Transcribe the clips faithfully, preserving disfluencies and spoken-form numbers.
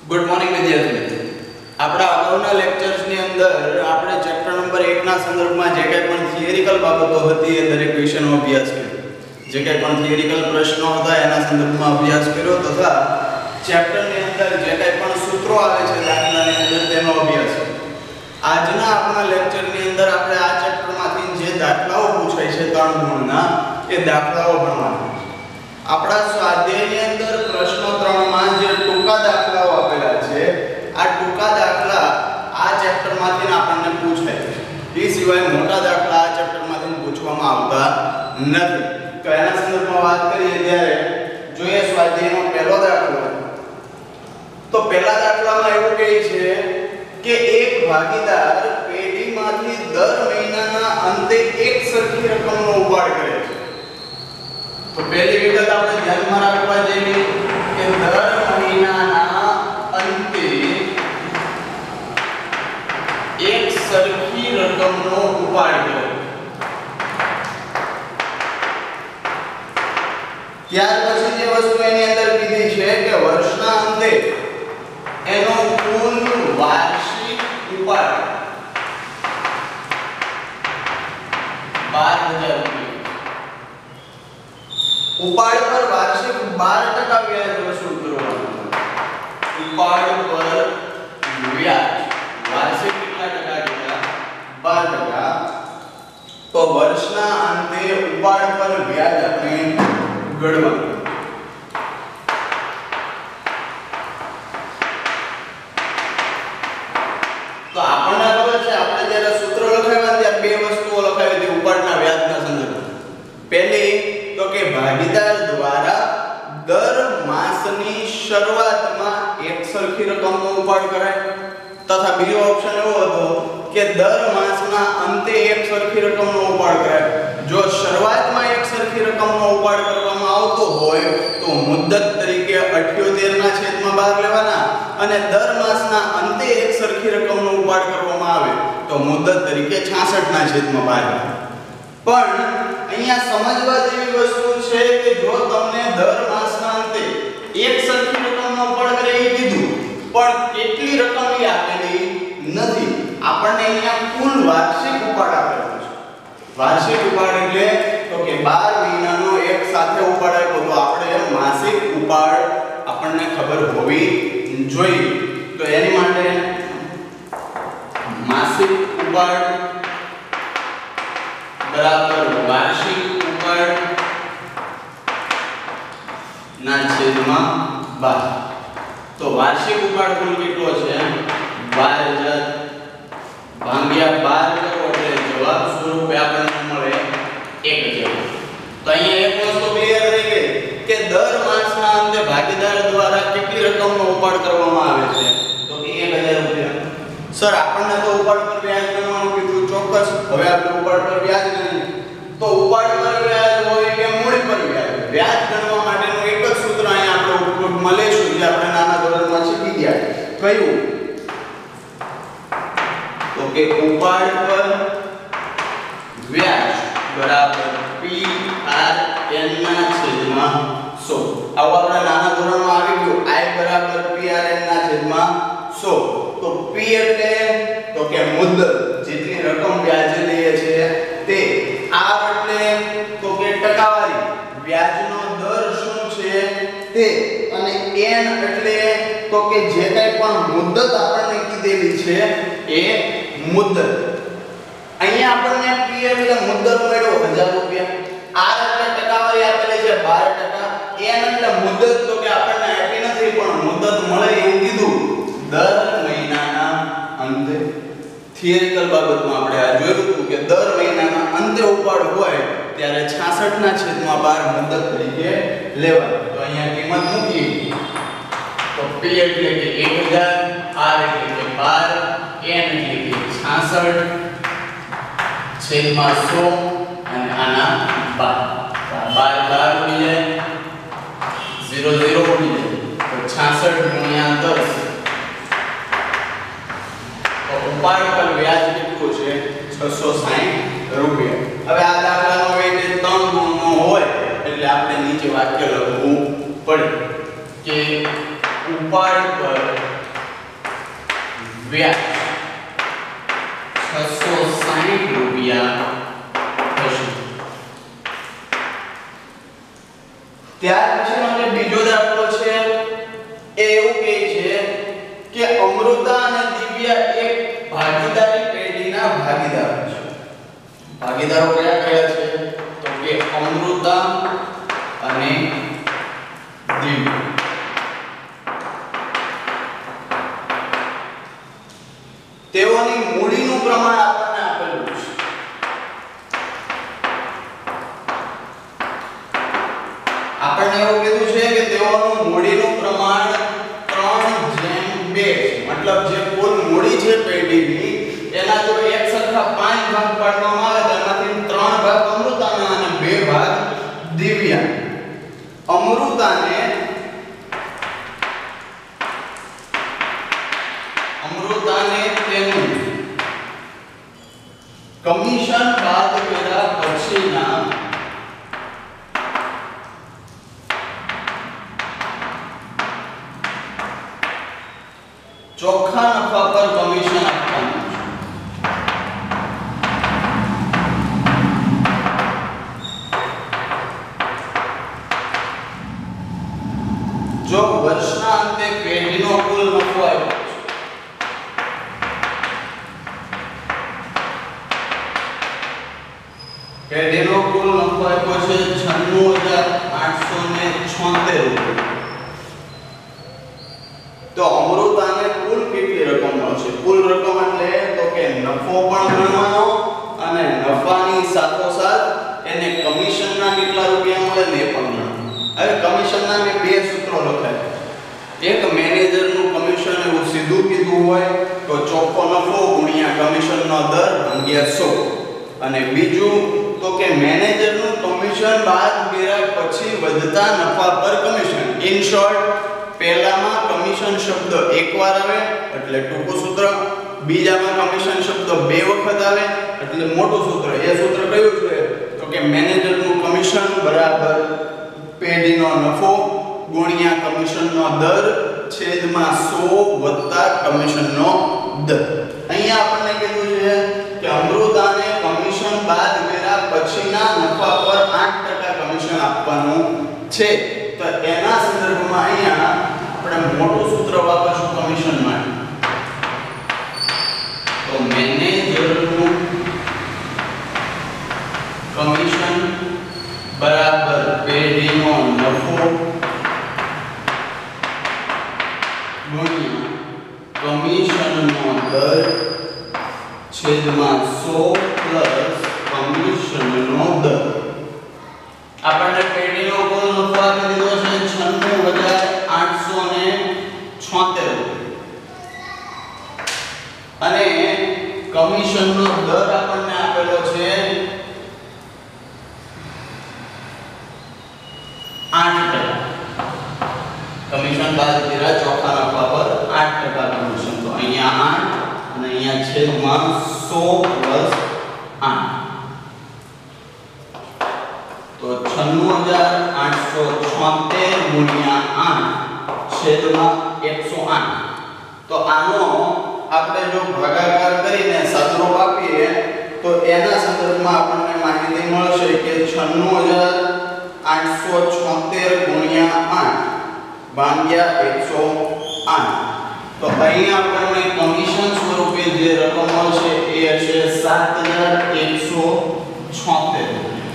Good morning વિદ્યાર્થી મિત્રો. આપણા અગાઉના લેક્ચર્સની અંદર આપણે ચેપ્ટર નંબર એક ના સંદર્ભમાં જે કંઈ પણ થિયરિકલ બાબતો હતી એ દરેક વિષયનો અભ્યાસ કર્યો. જે કંઈ પણ થિયરિકલ પ્રશ્નો હતા એના સંદર્ભમાં અભ્યાસ કર્યો તથા ચેપ્ટરની અંદર જે કંઈ પણ સૂત્રો આવે છે દાખલાની અંદર તેનો અભ્યાસ કર્યો. આજના આપણા લેક્ચરની અંદર આપણે આ ચેપ્ટરમાંથી જે દાખલાઓ પૂછાય છે ત્રણ ગુણના એ દાખલાઓ ભણવાના છે. આપણા સ્વાધ્યાયની અંદર પ્રશ્નો ત્રણ માં જે ટૂંકા દાખલાઓ આપેલા છે આ ટૂંકા દાખલા આ ચેપ્ટરમાંથી આપણને પૂછાય છે. એ સિવાય મોટા દાખલા આ ચેપ્ટરમાંથી પૂછવામાં આવતા નથી. તો એના સંદર્ભમાં વાત કરીએ ત્યારે જોઈએ સ્વાધ્યાયનો પહેલો દાખલો. તો પહેલા દાખલામાં એવું કહે છે કે એક ભાગીદાર પેઢીમાંથી દર મહિનાના અંતે એક સરખી રકમનો ઉપાડ કરે છે. તો પહેલી વિગત આપણે ધ્યાનમાં રાખવા જેવી કે દર મહિનાના અંતે એક સરખી રકમનો ઉપાડ કરે. ત્યાર પછી જે વસ્તુ એની અંદર કીધી છે કે વર્ષના અંતે એનો કુલ વાર્ષિક ઉપાડ બાર હજાર ઉપાડ પર વાર્ષિક બાર ટકા વ્યાજ વસૂલ કરવાનું. ઉપાડ પર વ્યાજ વાર્ષિક કેટલા ટકા કેટલા બાર ટકા. તો વર્ષના અંતે ઉપાડ પર વ્યાજ આપણે ગણવાનું. તો આપણને ખબર છે આપણે જ્યારે સૂત્ર લખાવ્યા ત્યારે બે વસ્તુઓ લખાવી હતી ઉપાડના વ્યાજના સંદર્ભમાં. પહેલી તો કે ભાગીદાર દ્વારા દર માસની શરૂઆતમાં એક સરખી રકમનો ઉપાડ કરાય તથા બીજો ઓપ્શન એવો હતો કે દર માસના અંતે એક સરખી રકમનો ઉપાડ કરાય. જો શરૂઆતમાં એક સરખી રકમનો ઉપાડ કરવામાં આવતો હોય તો મુદ્દત તરીકે અઠ્યોતેર ના છેદમાં બાર લેવાના અને દર માસના અંતે એક સરખી રકમનો ઉપાડ કરવામાં આવે તો મુદ્દત તરીકે છાસઠ ના છેદમાં બાર. પણ અહીંયા સમજવા જેવી વસ્તુ છે કે જો તમને દર માસના અંતે એક સરખી રકમનો ઉપાડ કરે એ કીધું પણ કેટલી રકમ એ આપેલી નથી. આપણને અહીંયા કુલ વાર્ષિક ઉપાડ આપેલો છે. વાર્ષિક ઉપાડ એટલે તો કે બાર મહિનાનો એક સાથે ઉપાડ આપ્યો તો આપણે માસિક ઉપાડ આપણને ખબર હોવી જોઈએ. તો એની માટે માસિક ઉપાડ બરાબર વાર્ષિક ઉપાડ ના છેદમાં બાર. તો વાર્ષિક ઉપાડ કુલ કેટલો છે બાર હજાર ભાગ્યા બાર કરો એટલે જવાબ સ્વરૂપે આપણને મળે એક હજાર. તો અહીંયા એક વસ્તુ ક્લિયર થઈ ગઈ કે દર માસના અંતે ભાગીદાર દ્વારા કેટલી રકમનો ઉપાડ કરવામાં આવે છે તો કે એક હજાર રૂપિયા. સર આપણને તો ઉપાડ પર વ્યાજ ગણવાનું કીધું ચોક્કસ. હવે આપણે ઉપાડ પર વ્યાજ ગણીએ તો ઉપાડ પર વ્યાજ હોય કે મૂડી પર વ્યાજ. વ્યાજ ગણવા માટેનું એક જ સૂત્ર અહીંયા આપણે ઉપયોગમાં લેશું જે આપણે નાના ધોરણમાં શીખી ગયા. કયું તો કે ઉપાડ પર વ્યાજ બરાબર P R N ના છેદમાં સો. આવું આપણે નાના ધોરણમાં આવી ગયું I બરાબર P R N ના છેદમાં સો. તો P એટલે તો કે મુદ્દત જેટલી રકમ વ્યાજે લઈએ છે તે. R એટલે તો કે ટકાવારી વ્યાજનો દર શું છે તે. અને N એટલે તો કે જે કંઈ પણ મુદ્દત આપણને કીધેલી છે એ મુદ્દત. અહીંયા આપણને P એટલે મુદ્દત મળ્યો હજાર રૂપિયા. R એટલે ટકાવારી આપેલી છે બાર ટકા. N એટલે મુદ્દત તો કે આપણને આપી નથી પણ મુદ્દત મળે એવું કીધું દર મહિનાના અંતે. થિયરિકલ બાબતમાં આપણે આ જોયું હતું કે દર મહિનાના અંતે ઉપાડ હોય ત્યારે છાસઠ ના છેદમાં બાર મુદ્દત તરીકે લેવાય. તો અહીંયા કિંમત મૂકી તો P એટલે કે એક હજાર, R એટલે કે બાર, N એટલે કે છાસઠ છેદમાં સો અને આના બાર. બાર બાર ઉડી જાય ઝીરો ઝીરો ઉડી જાય તો છાસઠ ગુણ્યા દસ. તો ઉપાડ પર વ્યાજ કેટલું છે છસો સાઈઠ રૂપિયા. હવે આ દાખલાનો વેઇટેજ ત્રણ ગુણનો હોય એટલે આપણે નીચે વાક્ય લખવું પડે કે ઉપાડ પર ત્યાર પછીનો જે બીજો દાખલો છે એ એવું કહે છે કે અમૃતા અને દિવ્યા એક ભાગીદારી પેઢીના ભાગીદારો છે. ભાગીદારો કયા કયા છે? તો કે અમૃતા અને દિવ્યા. તેઓની મૂડીનું પ્રમાણ આપણને આપેલું છે. આપણને એવું કીધું છે કે તેઓનું મૂડીનું પ્રમાણ ત્રણ જેમ બે છે. મતલબ જે કુલ મૂડી છે પેઢીની એના જો એક સરખા પાંચ ભાગ પાડવામાં આવે તો એમાંથી ત્રણ ભાગ અમૃતાના અને બે ભાગ દિવ્યા. અમૃતાને અમૃતાને તેનું કમિશન બાદ કર્યા પછીના ચોખ્ખા નફા પર કમિશન આપવાનું છે. જો વર્ષના અંતે પેઢીનો કુલ નફો આવ્યો છે પેઢીનો કુલ નફો આપ્યો છે છન્નું હજાર આઠસો છોતેર રૂપિયા. તો અમૃતાને કુલ કેટલી રકમ મળશે? કુલ રકમ એટલે તો કે નફો પણ ગણવાનો અને નફાની સાથોસાથ એને કમિશનના કેટલા રૂપિયા મળે ને એ પણ ગણવાનું. હવે કમિશનના મેં બે સૂત્રો લખાય. એક મેનેજરનું કમિશન એવું સીધું કીધું હોય તો ચોખ્ખો નફો ગુણ્યા કમિશનનો દર ભાગ્યા સો, અને બીજું તો કે મેનેજરનું કમિશન બાદ કર્યા પછી વધતા નફા પર કમિશન. ઇન શોર્ટ પહેલામાં કમિશન શબ્દ એકવાર આવે એટલે ટૂંકું સૂત્ર, બીજામાં કમિશન શબ્દ બે વખત આવે એટલે મોટું સૂત્ર. એ સૂત્ર કયું છે? તો કે મેનેજરનું કમિશન બરાબર પેઢીનો નફો ગુણ્યા કમિશનનો દર છેદમાં સો વત્તા કમિશનનો દર. અહીંયા આપણને કીધું છે કે અમૃતાને કમિશન બાદ કર્યા પછીના નફા પર આઠ ટકા કમિશન આપવાનું છે. તો એના સંદર્ભમાં અહીંયા આપણે મોટું સૂત્ર વાપરશું કમિશન માટે. તો મેનેજરનું કમિશન બરાબર પેઢીનો નફો ગુણ્યા કમિશનનો દર છેદમાં સો પ્લસ કમિશનનો દર. આપણને પેઢીનો કુલ નફો આપી દીધો છે છન્નું હજાર આઠસો છોતેર અને કમિશનનો દર આપણને આપેલો છે આઠ ટકા. કમિશન બાદ કર્યા ચોખ્ખા નફા પર આઠ ટકા કમિશન. તો અહીંયા આઠ અને અહીંયા છેદમાં સો પ્લસ આઠ. તો છન્નું હજાર આઠસો છોતેર ગુણ્યા આઠ છેદમાં એકસો આઠ. તો આનો આપણે જો ભાગાકાર કરીને સાદરૂપ આપીએ તો એના સંદર્ભમાં આપણને માહિતી મળશે કે છન્નું હજાર આઠસો છોતેર ગુણ્યા આઠ ભાગ્યા એકસો આઠ. તો અહીં આપણને કમિશન સ્વરૂપે જે રકમ મળશે એ હશે સાત હજાર એકસો છોતેર.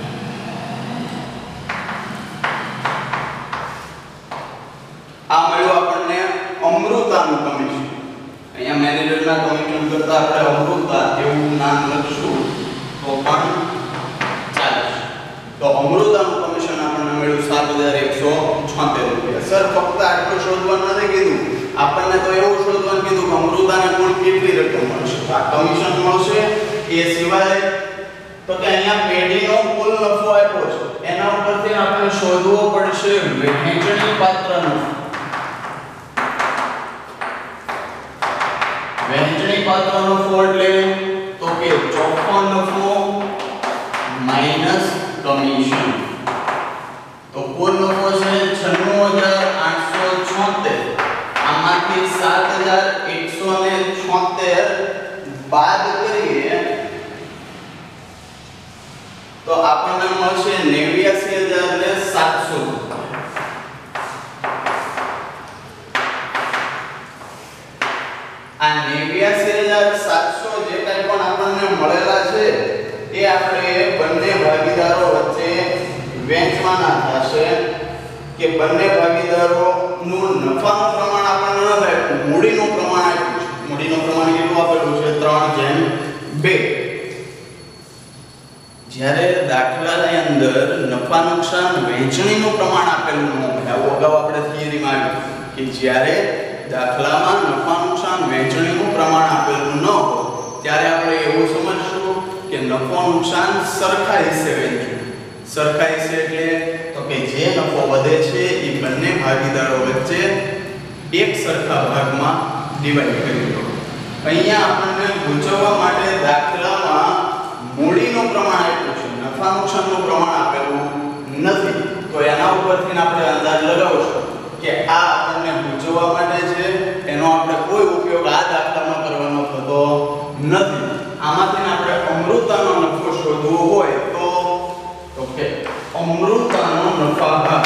આ મળ્યું આપણને અમૃતાનું કમિશન. અહીંયા મેનેજરના કમિશન કરતા આપણે અમૃતા એવું નામ લખશું તો પણ ચાલશે. તો અમૃતાનું કમિશન આપણને મળ્યું સાત હજાર એકસો છોતેર રૂપિયા. સર ફક્ત આટલું શોધવાનું નથી કીધું, આપણને તો એવું શોધવાનું કીધું કે અમૃતાને કુલ કેટલી રકમ મળશે. આ કમિશન મળશે એ સિવાય તો કે અહીંયા પેઢીનો કુલ નફો આપ્યો છે એના ઉપરથી આપણે શોધવો પડશે વહેંચણી પાત્ર નફો. વહેંચણી પાત્ર નફો એટલે તો કે ચોખ્ખો નફો માઈનસ કમિશન. તો કુલ નફો છે છન્નું હજાર આઠસો છોતેર. આમાંથી સાત હજાર એકસો છોતેર બાદ કરીએ તો આપણને મળશે નેવ્યાસી હજાર સાતસો. ભાગીદારો વચ્ચે વહેંચવાના થશે કે બંને ભાગીદારોનું નફાનું પ્રમાણ આપણને ન થાય, મૂડીનું પ્રમાણ આપ્યું છે. મૂડીનું પ્રમાણ કેટલું આપેલું છે? ત્રણ જેમ બે. જ્યારે દાખલાની અંદર નફા નુકસાન વહેંચણીનું પ્રમાણ આપેલું ન હોય, આવું અગાઉ આપણે થિયરીમાં આવ્યું કે જ્યારે દાખલામાં નફા નુકસાન વહેંચણીનું પ્રમાણ આપેલું ન હોય ત્યારે આપણે એવું સમજશું કે નફો નુકસાન સરખા હિસ્સે વહેંચવું. સરખા હિસ્સે એટલે તો કે જે નફો વધે છે એ બંને ભાગીદારો વચ્ચે એક સરખા ભાગમાં ડિવાઈડ કરી દો. અહીંયા આપણને ગૂંચવવા માટે દાખલામાં મૂડીનું પ્રમાણ આપ્યું છે, નફા નુકસાનનું પ્રમાણ આપેલું નથી. તો એના ઉપરથી આપણે અંદાજ લગાવશું કે આ આપણને ગૂંચવવા માટે છે, એનો આપણે કોઈ ઉપયોગ આ દાખલામાં કરવાનો થતો નથી. આમાંથી આપણે અમૃતાનો નફો શોધવો હોય તો તો કે અમૃતાનો નફા ભાગ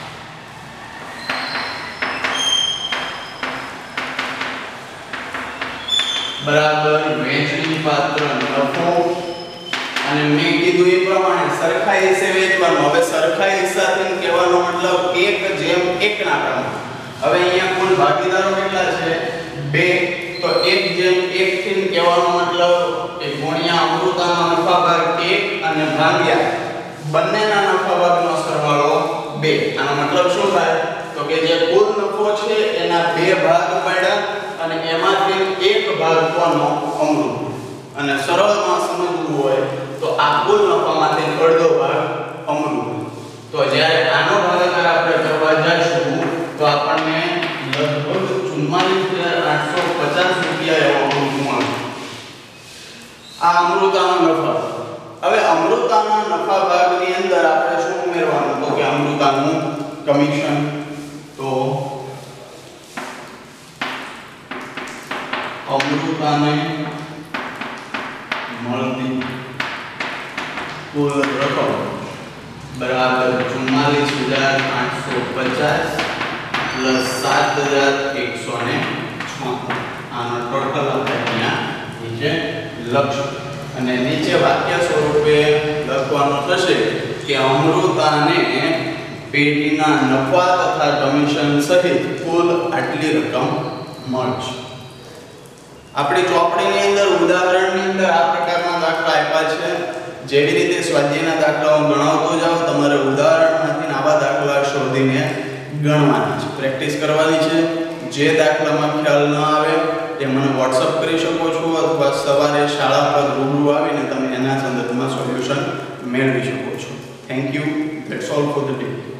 બરાબર વહેંચણી પાત્ર નફો, અને મેં કીધું એ પ્રમાણે સરખા હિસ્સે વેચવાનું. હવે સરખા હિસ્સાથી કહેવાનો મતલબ એક જેમ એક ના પ્રમાણે. હવે અહીંયા કુલ ભાગીદારો કેટલા છે? બે. તો એક જેમ એક થી કહેવાનો મતલબ કે ગુણ્યા અમૃતાનો નફા ભાગ એક અને ભાગ્યા બંનેના નફા ભાગનો સરવાળો બે. આનો મતલબ શું થાય? તો કે જે કુલ નફો છે એના બે ભાગ પાડ્યા અને એમાંથી એક ભાગ કોનો? અમૃત. અને સરળમાં સમજવું હોય તો આ કુલ નફામાંથી અડધો ભાગ અમૃત. તો જ્યારે આનો ભાગાકાર આપણે કરવા જઈશું તો આપણને લગભગ ચુમ્માલીસ હજાર આઠસો પચાસ રૂપિયા એવો અમૃત મળશે. આ અમૃતાનો નફા. હવે અમૃતાના નફા ભાગની અંદર આપણે શું ઉમેરવાનું? તો કે અમૃતાનું કમિશન. તો અમૃતાને મળતી કુલ રકમ બરાબર ચુમ્માલીસ હજાર આઠસો પચાસ પ્લસ સાત હજાર એકસો છોતેર. આનો ટોટલ આપણે અહીંયા નીચે લખશું અને નીચે વાક્ય સ્વરૂપે લખવાનું થશે કે અમૃતાને પેઢીના નફા તથા કમિશન સહિત કુલ આટલી રકમ મળશે. આપણી ચોપડીની અંદર ઉદાહરણની અંદર આ પ્રકારના દાખલા આપ્યા છે. જેવી રીતે સ્વાધ્યાયના દાખલાઓ ગણાવતો જાઓ, તમારે ઉદાહરણમાંથી આવા દાખલા શોધીને ગણવાના છે, પ્રેક્ટિસ કરવાની છે. જે દાખલામાં ખ્યાલ ન આવે એ મને વોટ્સઅપ કરી શકો છો અથવા સવારે શાળા પર રૂબરૂ આવીને તમે એના સંદર્ભમાં સોલ્યુશન મેળવી શકો છો. Thank you. That's all for the day.